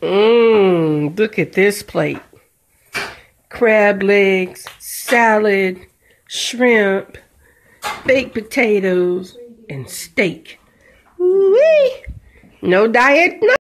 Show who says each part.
Speaker 1: Look at this plate. Crab legs, salad, shrimp, baked potatoes, and steak. Woo-wee! No diet, no.